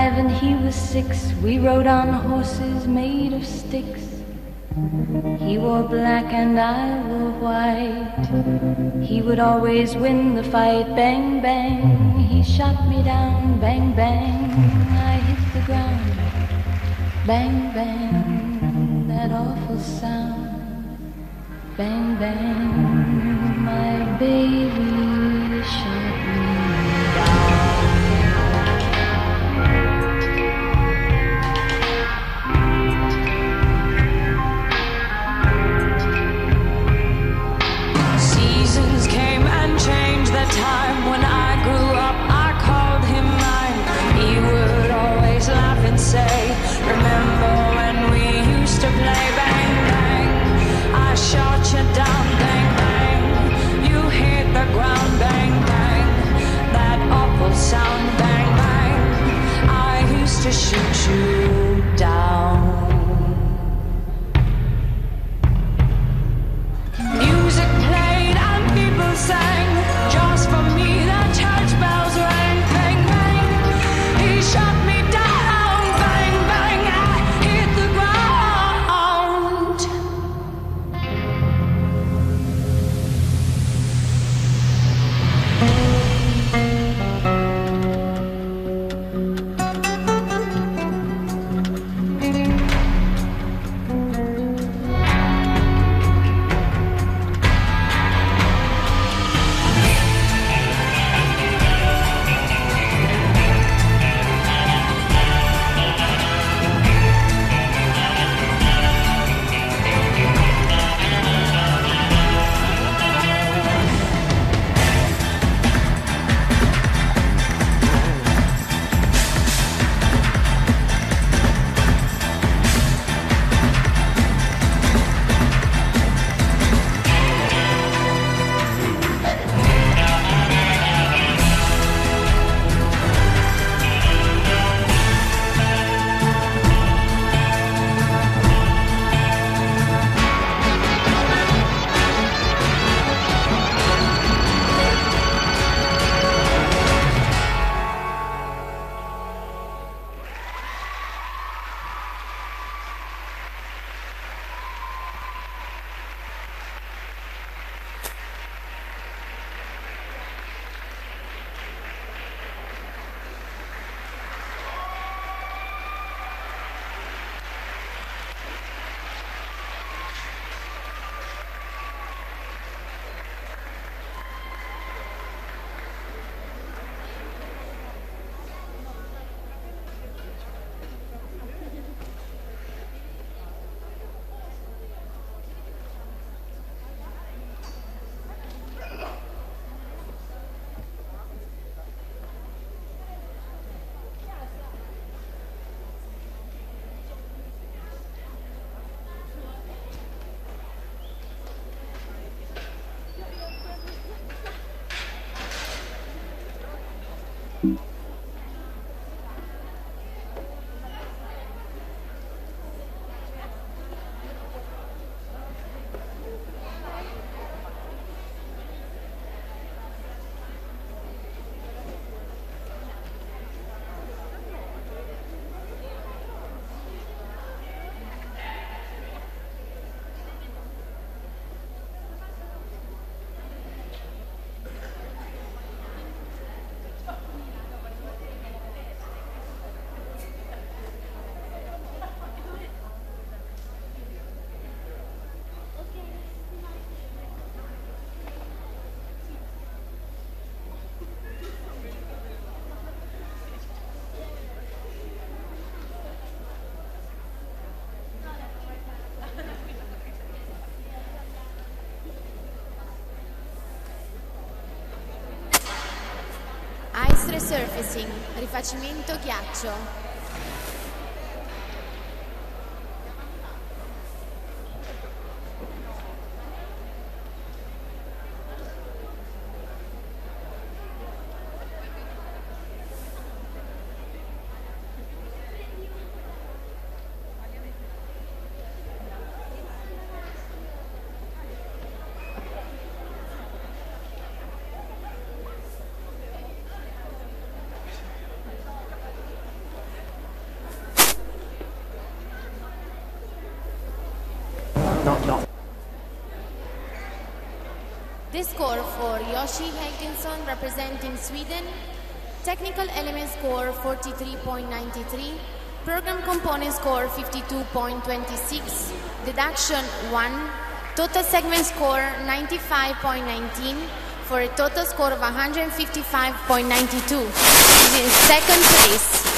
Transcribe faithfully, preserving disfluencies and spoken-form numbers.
five and he was six. We rode on horses made of sticks. He wore black and I wore white. He would always win the fight. Bang, bang, he shot me down. Bang, bang, I hit the ground. Bang, bang, that awful sound. Bang, bang, my baby shot me down. Time when I grew up, I called him mine. He would always laugh and say, remember when we used to play? Bang, bang, I shot you down. Bang, bang, you hit the ground. Bang, bang, that awful sound. Bang, bang, I used to shoot you down. Music played and people sang. Just for me, the church bells rang. Bang, bang, he shot me down. Bang, bang, I hit the ground. Resurfacing, rifacimento ghiaccio. not, not. This score for Yoshi Helgesson representing Sweden. Technical element score forty-three point nine three. Program component score fifty-two point two six. Deduction one. Total segment score ninety-five point one nine for a total score of one hundred fifty-five point nine two. He's in second place.